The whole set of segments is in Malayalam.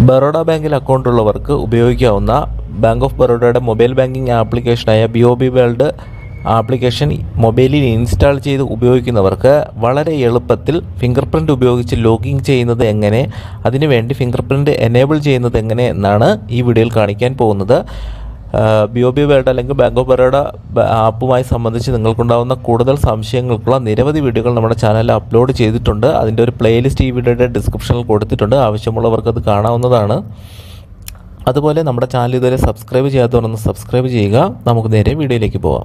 ബറോഡ ബാങ്കിൽ അക്കൗണ്ട് ഉള്ളവർക്ക് ഉപയോഗിക്കാവുന്ന ബാങ്ക് ഓഫ് ബറോഡയുടെ മൊബൈൽ ബാങ്കിംഗ് ആപ്ലിക്കേഷനായ BOB വേൾഡ് ആപ്ലിക്കേഷൻ മൊബൈലിൽ ഇൻസ്റ്റാൾ ചെയ്ത് ഉപയോഗിക്കുന്നവർക്ക് വളരെ എളുപ്പത്തിൽ ഫിംഗർ പ്രിൻ്റ് ഉപയോഗിച്ച് ലോഗിൻ ചെയ്യുന്നത് എങ്ങനെ, അതിനുവേണ്ടി ഫിംഗർ പ്രിൻ്റ് എനേബിൾ ചെയ്യുന്നത് എങ്ങനെ എന്നാണ് ഈ വീഡിയോയിൽ കാണിക്കാൻ പോകുന്നത്. BOB വേൾഡ് അല്ലെങ്കിൽ ബാങ്ക് ഓഫ് ബറോഡ ആപ്പുമായി സംബന്ധിച്ച് നിങ്ങൾക്കുണ്ടാകുന്ന കൂടുതൽ സംശയങ്ങൾക്കുള്ള നിരവധി വീഡിയോകൾ നമ്മുടെ ചാനലിൽ അപ്ലോഡ് ചെയ്തിട്ടുണ്ട്. അതിൻ്റെ ഒരു പ്ലേലിസ്റ്റ് ഈ വീഡിയോയുടെ ഡിസ്ക്രിപ്ഷനിൽ കൊടുത്തിട്ടുണ്ട്. ആവശ്യമുള്ളവർക്ക് അത് കാണാവുന്നതാണ്. അതുപോലെ നമ്മുടെ ചാനൽ ഇതുവരെ സബ്സ്ക്രൈബ് ചെയ്യാത്തവരൊന്ന് സബ്സ്ക്രൈബ് ചെയ്യുക. നമുക്ക് നേരെ വീഡിയോയിലേക്ക് പോകാം.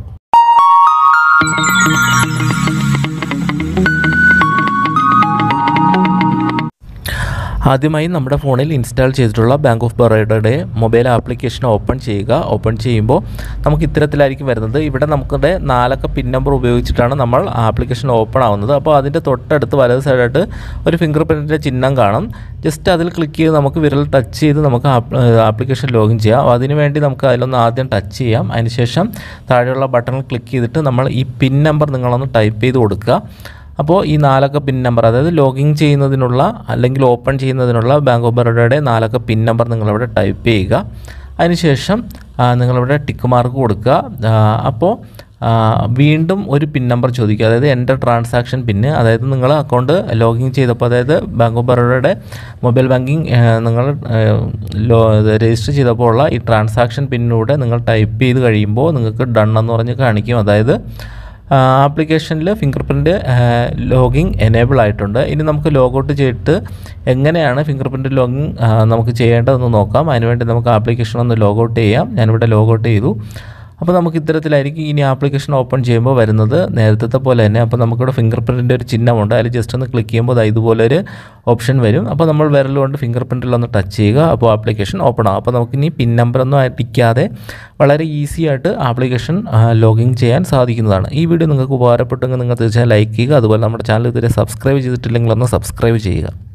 ആദ്യമായി നമ്മുടെ ഫോണിൽ ഇൻസ്റ്റാൾ ചെയ്തിട്ടുള്ള ബാങ്ക് ഓഫ് ബറോഡയുടെ മൊബൈൽ ആപ്ലിക്കേഷൻ ഓപ്പൺ ചെയ്യുക. ഓപ്പൺ ചെയ്യുമ്പോൾ നമുക്ക് ഇത്തരത്തിലായിരിക്കും വരുന്നത്. ഇവിടെ നമുക്കിടെ 4 പിൻ നമ്പർ ഉപയോഗിച്ചിട്ടാണ് നമ്മൾ ആപ്ലിക്കേഷൻ ഓപ്പൺ ആവുന്നത്. അപ്പോൾ അതിൻ്റെ തൊട്ടടുത്ത് വലത് സൈഡായിട്ട് ഒരു ഫിംഗർ പ്രിൻറ്റിൻ്റെ ചിഹ്നം കാണും. ജസ്റ്റ് അതിൽ ക്ലിക്ക് ചെയ്ത് നമുക്ക് വിരൽ ടച്ച് ചെയ്ത് നമുക്ക് ആപ്ലിക്കേഷൻ ലോഗിൻ ചെയ്യാം. അതിനുവേണ്ടി നമുക്ക് അതിലൊന്ന് ആദ്യം ടച്ച് ചെയ്യാം. അതിനുശേഷം താഴെയുള്ള ബട്ടണിൽ ക്ലിക്ക് ചെയ്തിട്ട് നമ്മൾ ഈ പിൻ നമ്പർ നിങ്ങളൊന്ന് ടൈപ്പ് ചെയ്ത് കൊടുക്കുക. അപ്പോൾ ഈ 4 പിൻ നമ്പർ, അതായത് ലോഗിൻ ചെയ്യുന്നതിനുള്ള അല്ലെങ്കിൽ ഓപ്പൺ ചെയ്യുന്നതിനുള്ള ബാങ്ക് ഓഫ് ബറോഡയുടെ 4 പിൻ നമ്പർ നിങ്ങളിവിടെ ടൈപ്പ് ചെയ്യുക. അതിനുശേഷം നിങ്ങളിവിടെ ടിക്ക് മാർക്ക് കൊടുക്കുക. അപ്പോൾ വീണ്ടും ഒരു പിൻ നമ്പർ ചോദിക്കുക, അതായത് എൻ്റെ ട്രാൻസാക്ഷൻ പിന്ന്. അതായത് നിങ്ങൾ അക്കൗണ്ട് ലോഗിൻ ചെയ്തപ്പോൾ, അതായത് ബാങ്ക് ഓഫ് ബറോഡയുടെ മൊബൈൽ ബാങ്കിങ് നിങ്ങൾ രജിസ്റ്റർ ചെയ്തപ്പോൾ ഉള്ള ഈ ട്രാൻസാക്ഷൻ പിന്നിലൂടെ നിങ്ങൾ ടൈപ്പ് ചെയ്ത് കഴിയുമ്പോൾ നിങ്ങൾക്ക് ഡൺ എന്ന് പറഞ്ഞ് കാണിക്കും. അതായത് ആപ്ലിക്കേഷനിൽ ഫിംഗർ പ്രിൻ്റ് ലോഗിങ് എനേബിൾ ആയിട്ടുണ്ട്. ഇനി നമുക്ക് ലോഗൗട്ട് ചെയ്തിട്ട് എങ്ങനെയാണ് ഫിംഗർ പ്രിൻ്റ് ലോഗിങ് നമുക്ക് ചെയ്യേണ്ടതെന്ന് നോക്കാം. അതിനുവേണ്ടി നമുക്ക് ആപ്ലിക്കേഷൻ ഒന്ന് ലോഗൗട്ട് ചെയ്യാം. ഞാനിവിടെ ലോഗൗട്ട് ചെയ്തു. അപ്പോൾ നമുക്ക് ഇത്തരത്തിലായിരിക്കും ഇനി ആപ്ലിക്കേഷൻ ഓപ്പൺ ചെയ്യുമ്പോൾ വരുന്നത്, നേരത്തെ പോലെ തന്നെ. അപ്പോൾ നമുക്കിവിടെ ഫിംഗർ പ്രിൻറ്റിൻ്റെ ഒരു ചിഹ്നമുണ്ട്. അതിൽ ജസ്റ്റ് ഒന്ന് ക്ലിക്ക് ചെയ്യുമ്പോൾ ഇതുപോലൊരു ഓപ്ഷൻ വരും. അപ്പോൾ നമ്മൾ വിരലുകൊണ്ട് ഫിംഗർ പ്രിൻറ്റിലൊന്ന് ടച്ച് ചെയ്യുക. അപ്പോൾ ആപ്ലിക്കേഷൻ ഓപ്പൺ ആകും. അപ്പോൾ നമുക്കിനി പിൻ നമ്പറൊന്നും അടിക്കാതെ വളരെ ഈസി ആയിട്ട് ആപ്ലിക്കേഷൻ ലോഗിൻ ചെയ്യാൻ സാധിക്കുന്നതാണ്. ഈ വീഡിയോ നിങ്ങൾക്ക് ഉപകാരപ്പെട്ടെങ്കിൽ നിങ്ങൾ തീർച്ചയായും ലൈക്ക് ചെയ്യുക. അതുപോലെ നമ്മുടെ ചാനൽ ഇതുവരെ സബ്സ്ക്രൈബ് ചെയ്തിട്ടില്ലെങ്കിൽ ഒന്ന് സബ്സ്ക്രൈബ് ചെയ്യുക.